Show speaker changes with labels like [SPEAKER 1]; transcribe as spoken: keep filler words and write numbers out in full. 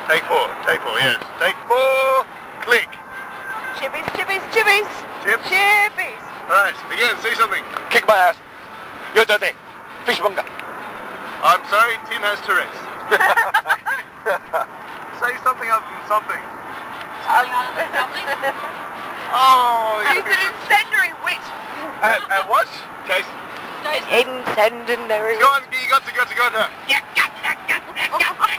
[SPEAKER 1] Take four, take four, yes. Take four, click.
[SPEAKER 2] Chippies, chippies, chippies.
[SPEAKER 1] Chip.
[SPEAKER 2] Chippies.
[SPEAKER 1] Right, again, say something.
[SPEAKER 3] Kick my ass. You're dirty. Fishmonger.
[SPEAKER 1] I'm sorry, Tim has Tourette's. Say something other than something. Oh,
[SPEAKER 2] He's an incendiary witch.
[SPEAKER 1] and, and what? Case.
[SPEAKER 2] Incendiary.
[SPEAKER 1] Go on, you got to go to go to.
[SPEAKER 2] Yeah, yeah, yeah, yeah, yeah.